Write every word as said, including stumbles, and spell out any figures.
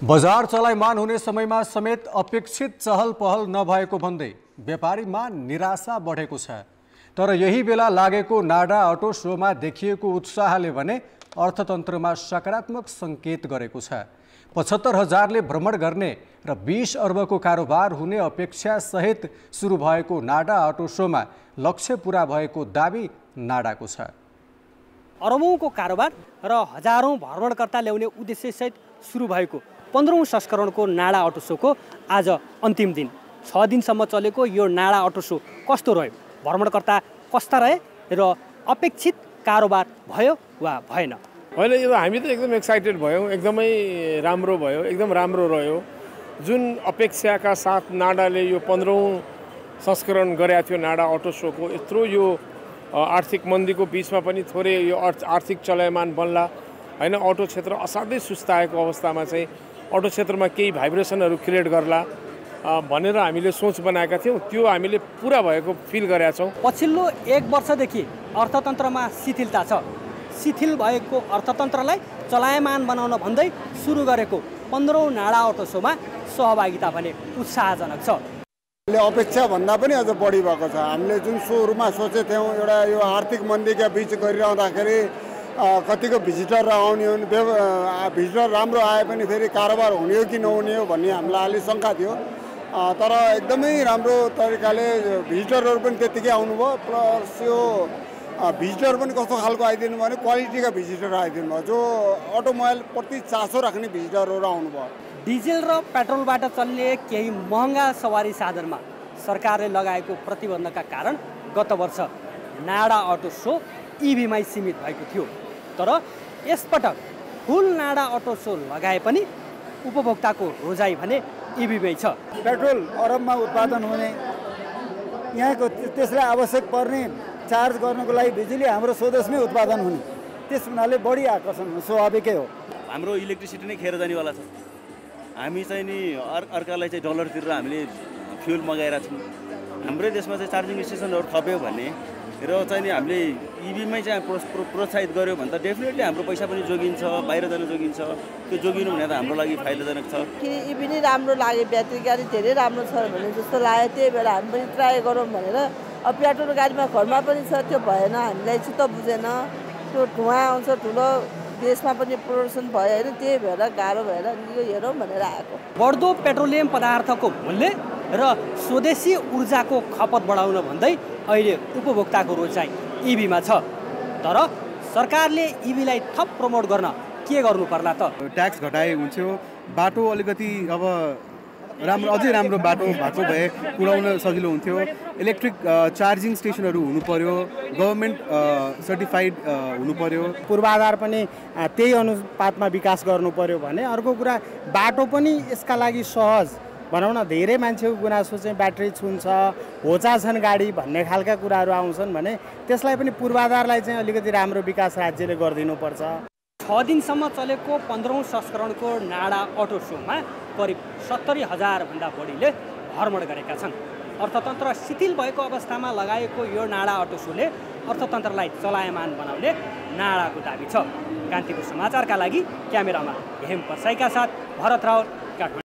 बजार चलायमान हुने समयमा समेत अपेक्षित चहल पहल नभएको भन्दै व्यापारीमा निराशा बढेको छ। तर यही बेला लागेको नाडा अटो शोमा देखिएको उत्साहले भने अर्थतन्त्रमा सकारात्मक संकेत गरेको छ। पचहत्तर हजारले भ्रमण गर्ने र बीस अर्बको कारोबार हुने अपेक्षा सहित सुरु भएको नाडा अटो शोमा लक्ष्य पूरा भएको दाबी नाडाको छ। अरबौंको कारोबार र हजारौं भ्रमणकर्ता ल्याउने उद्देश्यसहित सुरु भएको पन्ध्रौं संस्करणको नाडा अटो शोको आज अन्तिम दिन। छ दिनसम्म चलेको यो नाडा अटो शो कस्तो रह्यो, भ्रमणकर्ता कस्ता रहे र अपेक्षित कारोबार भयो वा भएन? होइन, यो हामी त एकदम एक्साइटेड भयौँ, एकदमै राम्रो भयो, एकदम राम्रो रह्यो। जुन अपेक्षाका साथ नाडाले यो पन्ध्रौं संस्करण गरेको थियो नाडा अटो शोको, यत्रो यो आर्थिक मन्दीको बिचमा पनि थोरै यो आर्थिक चलायमान बन्ला होइन, अटो क्षेत्र असाध्यै सुस्ताएको अवस्थामा चाहिँ अटो क्षेत्रमा केही भाइब्रेसनहरू क्रिएट गर्ला भनेर हामीले सोच बनाएका थियौँ। त्यो हामीले पुरा भएको फिल गरेका छौँ। पछिल्लो एक वर्षदेखि अर्थतन्त्रमा शिथिलता छ। शिथिल भएको अर्थतन्त्रलाई चलायमान बनाउन भन्दै सुरु गरेको पन्ध्रौं नाडा अटो शोमा सहभागिता भने उत्साहजनक छ। अपेक्षा भन्दा पनि अझ बढी भएको छ। हामीले जुन सुरुमा सोचेको थियौँ, एउटा यो आर्थिक मन्दीका बिच गरिरहँदाखेरि कतिको भिजिटर आउने हो, भिजिटर राम्रो आए पनि फेरि कारोबार हुने हो कि नहुने हो भन्ने हामीलाई अलि शङ्का थियो। तर एकदमै राम्रो तरिकाले भिजिटरहरू पनि त्यत्तिकै आउनुभयो। प्लस यो भिजिटर पनि कस्तो खालको आइदिनु भयो भने क्वालिटीका भिजिटर आइदिनु भयो, जो अटोमोबाइल प्रति चासो राख्ने भिजिटरहरू आउनुभयो। डिजेल र पेट्रोलबाट चल्ने केही महँगा सवारी साधनमा सरकारले लगाएको प्रतिबन्धका कारण गत वर्ष नाडा अटो शो इभीमै सीमित भएको थियो। तर यसपटक फुल नाडा अटो शो लगाए पनि उपभोक्ताको रोजाइ भने इभीमै छ। पेट्रोल अरबमा उत्पादन हुने, यहाँको त्यसलाई आवश्यक पर्ने चार्ज गर्नको लागि बिजुली हाम्रो स्वदेशमै उत्पादन हुने, त्यस हुनाले बढी आकर्षण स्वाभाविकै हो। हाम्रो इलेक्ट्रिसिटी नै खेर जानेवाला छ। हामी चाहिँ नि अर अर्कालाई चाहिँ डलर तिरेर हामीले फ्युल मगाएका छौँ। हाम्रै देशमा चाहिँ चार्जिङ स्टेसनहरू थप्यो भने र चाहिँ नि हामीले इभीमै चाहिँ प्रोत्साहित गऱ्यो भने त डेफिनेटली हाम्रो पैसा पनि जोगिन्छ, बाहिर जान जोगिन्छ। त्यो जोगिनु भने त हाम्रो लागि फाइदाजनक छ। कि इभी नै राम्रो लाग्यो, ब्याट्री गाडी धेरै राम्रो छ भने जस्तो लाग्यो। त्यही भएर हामी पनि ट्राई गरौँ भनेर। अब पेट्रोल गाडीमा घरमा पनि छ, त्यो भएन, हामीलाई चित्त बुझेन। त्यो धुवा आउँछ, ठुलो देशमा पनि प्रदूषण भयो होइन, त्यही भएर गाह्रो भएर यो हेरौँ भनेर आएको। बढ्दो पेट्रोलियम पदार्थको मूल्य र स्वदेशी ऊर्जाको खपत बढाउन भन्दै अहिले उपभोक्ताको रोचाइ इभीमा छ। तर सरकारले इभीलाई थप प्रमोट गर्न के गर्नु पर्ला त? ट्याक्स घटाए हुन्थ्यो, बाटो अलिकति अब राम्रो, अझै राम्रो बाटो भएको भए कुदाउन सजिलो हुन्थ्यो। इलेक्ट्रिक चार्जिङ स्टेसनहरू हुनु पर्यो, गभर्मेन्ट सर्टिफाइड हुनु पर्यो। पूर्वाधार पनि त्यही अनुपातमा विकास गर्नु पर्यो भने। अर्को कुरा, बाटो पनि यसका लागि सहज भनौँ न। धेरै मान्छेको गुनासो चाहिँ ब्याट्री छुन्छ, होचा छन् गाडी भन्ने खालका कुराहरू आउँछन् भने त्यसलाई पनि पूर्वाधारलाई चाहिँ अलिकति राम्रो विकास राज्यले गरिदिनुपर्छ। छ दिनसम्म चलेको पन्ध्रौं संस्करणको नाडा अटो शोमा करिब सत्तरी हजारभन्दा बढीले भ्रमण गरेका छन्। अर्थतन्त्र शिथिल भएको अवस्थामा लगाएको यो नाडा अटो शोले अर्थतन्त्रलाई चलायमान बनाउने नाडाको दाबी छ। कान्तिपुर समाचारका लागि क्यामेरामा हेम पर्साईका साथ भरत रावल, काठमाडौँ।